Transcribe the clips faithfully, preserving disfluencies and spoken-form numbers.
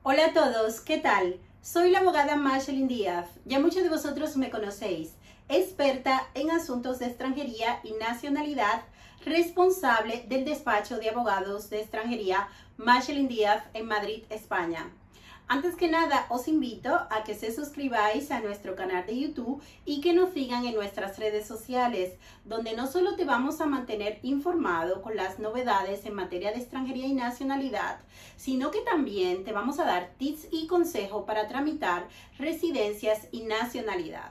Hola a todos, ¿qué tal? Soy la abogada Mashelin Díaz. Ya muchos de vosotros me conocéis, experta en asuntos de extranjería y nacionalidad, responsable del despacho de abogados de extranjería Mashelin Díaz en Madrid, España. Antes que nada, os invito a que se suscribáis a nuestro canal de YouTube y que nos sigan en nuestras redes sociales, donde no solo te vamos a mantener informado con las novedades en materia de extranjería y nacionalidad, sino que también te vamos a dar tips y consejos para tramitar residencias y nacionalidad.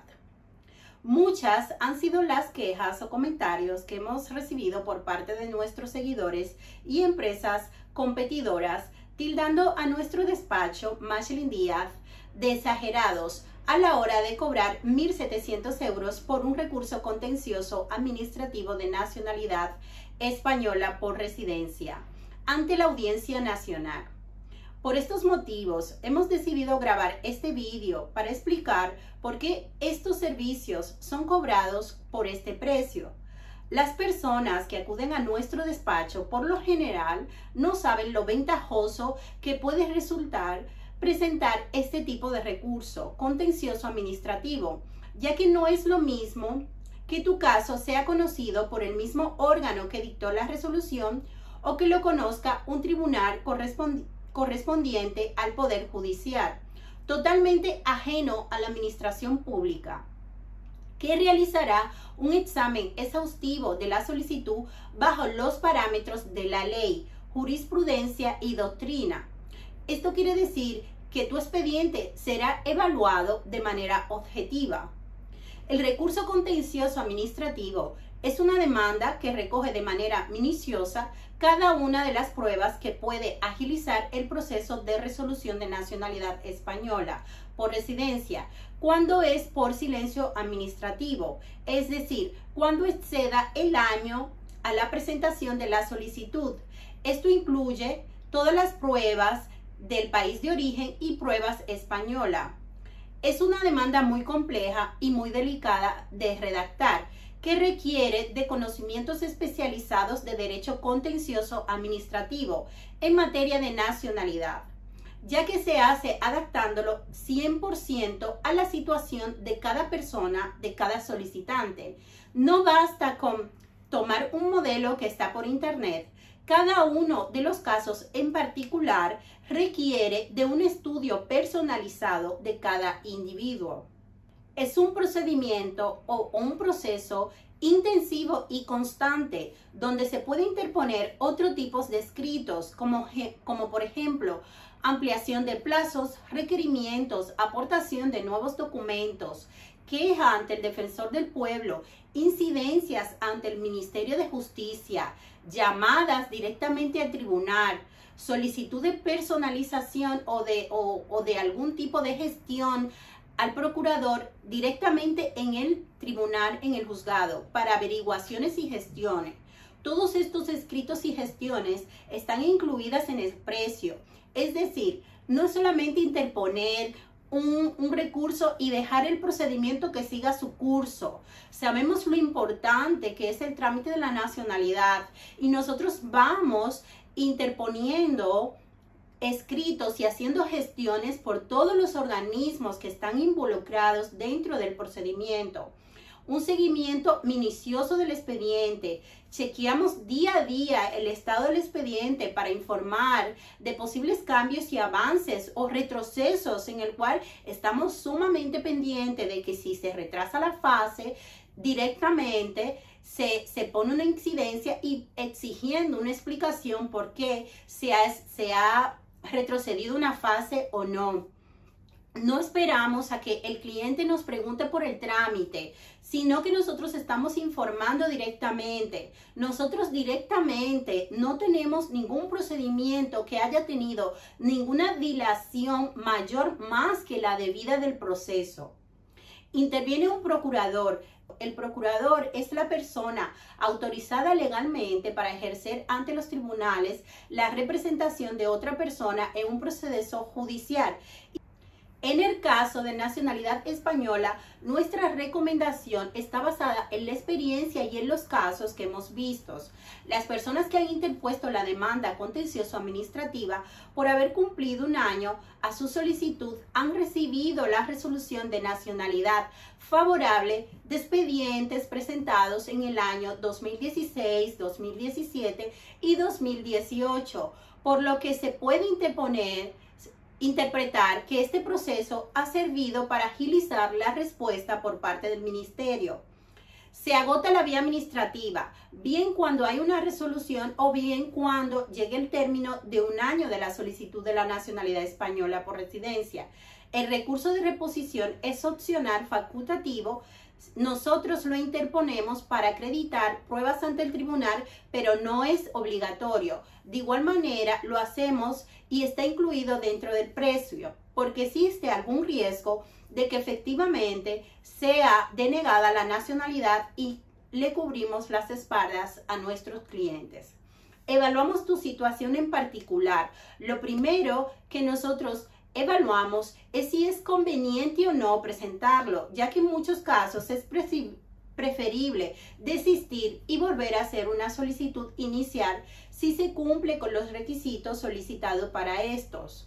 Muchas han sido las quejas o comentarios que hemos recibido por parte de nuestros seguidores y empresas competidoras, tildando a nuestro despacho Mashelin Díaz de exagerados a la hora de cobrar mil setecientos euros por un recurso contencioso administrativo de nacionalidad española por residencia ante la Audiencia Nacional. Por estos motivos, hemos decidido grabar este vídeo para explicar por qué estos servicios son cobrados por este precio. Las personas que acuden a nuestro despacho, por lo general, no saben lo ventajoso que puede resultar presentar este tipo de recurso contencioso administrativo, ya que no es lo mismo que tu caso sea conocido por el mismo órgano que dictó la resolución o que lo conozca un tribunal correspondiente correspondiente al Poder Judicial, totalmente ajeno a la administración pública, que realizará un examen exhaustivo de la solicitud bajo los parámetros de la ley, jurisprudencia y doctrina. Esto quiere decir que tu expediente será evaluado de manera objetiva. El recurso contencioso administrativo es una demanda que recoge de manera minuciosa cada una de las pruebas que puede agilizar el proceso de resolución de nacionalidad española por residencia, cuando es por silencio administrativo, es decir, cuando exceda el año a la presentación de la solicitud. Esto incluye todas las pruebas del país de origen y pruebas española. Es una demanda muy compleja y muy delicada de redactar, que requiere de conocimientos especializados de derecho contencioso administrativo en materia de nacionalidad, ya que se hace adaptándolo cien por ciento a la situación de cada persona, de cada solicitante. No basta con tomar un modelo que está por internet. Cada uno de los casos en particular requiere de un estudio personalizado de cada individuo. Es un procedimiento o un proceso intensivo y constante donde se puede interponer otros tipos de escritos como, como por ejemplo ampliación de plazos, requerimientos, aportación de nuevos documentos, queja ante el defensor del pueblo, incidencias ante el Ministerio de Justicia, llamadas directamente al tribunal, solicitud de personalización o de, o, o de algún tipo de gestión al procurador directamente en el tribunal, en el juzgado, para averiguaciones y gestiones. Todos estos escritos y gestiones están incluidas en el precio. Es decir, no solamente interponer un, un recurso y dejar el procedimiento que siga su curso. Sabemos lo importante que es el trámite de la nacionalidad y nosotros vamos interponiendo escritos y haciendo gestiones por todos los organismos que están involucrados dentro del procedimiento. Un seguimiento minucioso del expediente. Chequeamos día a día el estado del expediente para informar de posibles cambios y avances o retrocesos, en el cual estamos sumamente pendientes de que si se retrasa la fase, directamente se, se pone una incidencia y exigiendo una explicación por qué se ha, se ha retrocedido una fase o no. No esperamos a que el cliente nos pregunte por el trámite, sino que nosotros estamos informando directamente. Nosotros directamente no tenemos ningún procedimiento que haya tenido ninguna dilación mayor más que la debida del proceso. Interviene un procurador. El procurador es la persona autorizada legalmente para ejercer ante los tribunales la representación de otra persona en un proceso judicial. En el caso de nacionalidad española, nuestra recomendación está basada en la experiencia y en los casos que hemos visto. Las personas que han interpuesto la demanda contencioso administrativa por haber cumplido un año a su solicitud han recibido la resolución de nacionalidad favorable de expedientes presentados en el año dos mil dieciséis, dos mil diecisiete y dos mil dieciocho, por lo que se puede interponer interpretar que este proceso ha servido para agilizar la respuesta por parte del ministerio. Se agota la vía administrativa, bien cuando hay una resolución o bien cuando llegue el término de un año de la solicitud de la nacionalidad española por residencia. El recurso de reposición es opcional facultativo. Nosotros lo interponemos para acreditar pruebas ante el tribunal, pero no es obligatorio. De igual manera, lo hacemos y está incluido dentro del precio, porque existe algún riesgo de que efectivamente sea denegada la nacionalidad y le cubrimos las espaldas a nuestros clientes. Evaluamos tu situación en particular. Lo primero que nosotros evaluamos es si es conveniente o no presentarlo, ya que en muchos casos es preferible desistir y volver a hacer una solicitud inicial si se cumple con los requisitos solicitados para estos.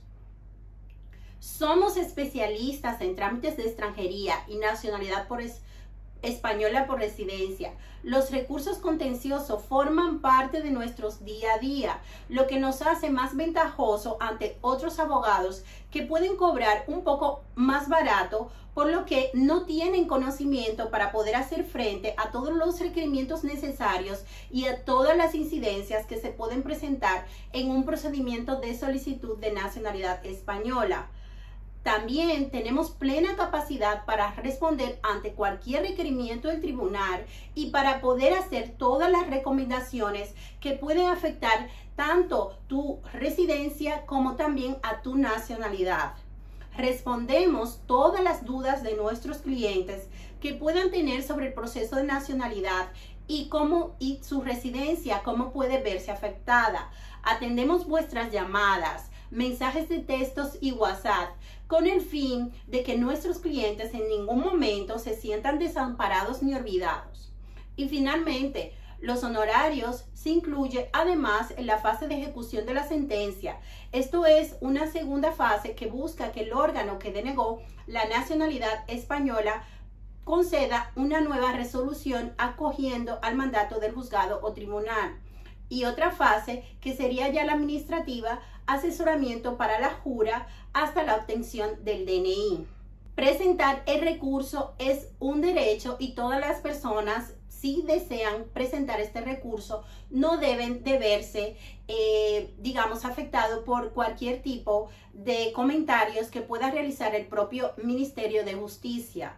Somos especialistas en trámites de extranjería y nacionalidad por es española por residencia. Los recursos contenciosos forman parte de nuestros día a día, lo que nos hace más ventajoso ante otros abogados que pueden cobrar un poco más barato, por lo que no tienen conocimiento para poder hacer frente a todos los requerimientos necesarios y a todas las incidencias que se pueden presentar en un procedimiento de solicitud de nacionalidad española. También tenemos plena capacidad para responder ante cualquier requerimiento del tribunal y para poder hacer todas las recomendaciones que pueden afectar tanto tu residencia como también a tu nacionalidad. Respondemos todas las dudas de nuestros clientes que puedan tener sobre el proceso de nacionalidad y cómo y su residencia, cómo puede verse afectada. Atendemos vuestras llamadas, mensajes de textos y WhatsApp, con el fin de que nuestros clientes en ningún momento se sientan desamparados ni olvidados. Y finalmente, los honorarios se incluye además en la fase de ejecución de la sentencia. Esto es una segunda fase que busca que el órgano que denegó la nacionalidad española conceda una nueva resolución acogiendo al mandato del juzgado o tribunal. Y otra fase que sería ya la administrativa, asesoramiento para la jura hasta la obtención del D N I. Presentar el recurso es un derecho y todas las personas, si desean presentar este recurso, no deben de verse, eh, digamos, afectado por cualquier tipo de comentarios que pueda realizar el propio Ministerio de Justicia.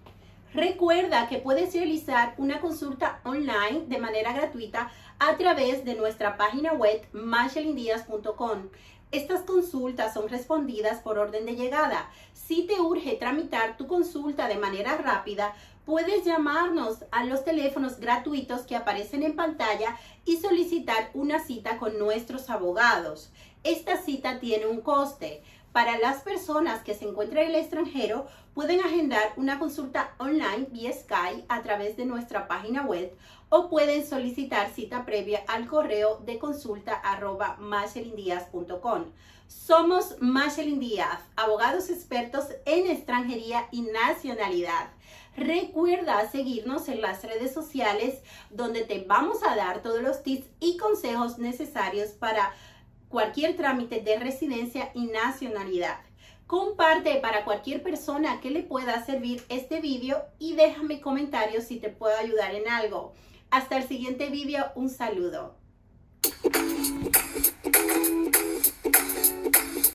Recuerda que puedes realizar una consulta online de manera gratuita a través de nuestra página web machelin díaz punto com. Estas consultas son respondidas por orden de llegada. Si te urge tramitar tu consulta de manera rápida, puedes llamarnos a los teléfonos gratuitos que aparecen en pantalla y solicitar una cita con nuestros abogados. Esta cita tiene un coste. Para las personas que se encuentran en el extranjero, pueden agendar una consulta online vía Skype a través de nuestra página web o pueden solicitar cita previa al correo de consulta arroba machelin díaz punto com. Somos Machelin Díaz, abogados expertos en extranjería y nacionalidad. Recuerda seguirnos en las redes sociales donde te vamos a dar todos los tips y consejos necesarios para cualquier trámite de residencia y nacionalidad. Comparte para cualquier persona que le pueda servir este vídeo y déjame comentarios si te puedo ayudar en algo. Hasta el siguiente vídeo, un saludo.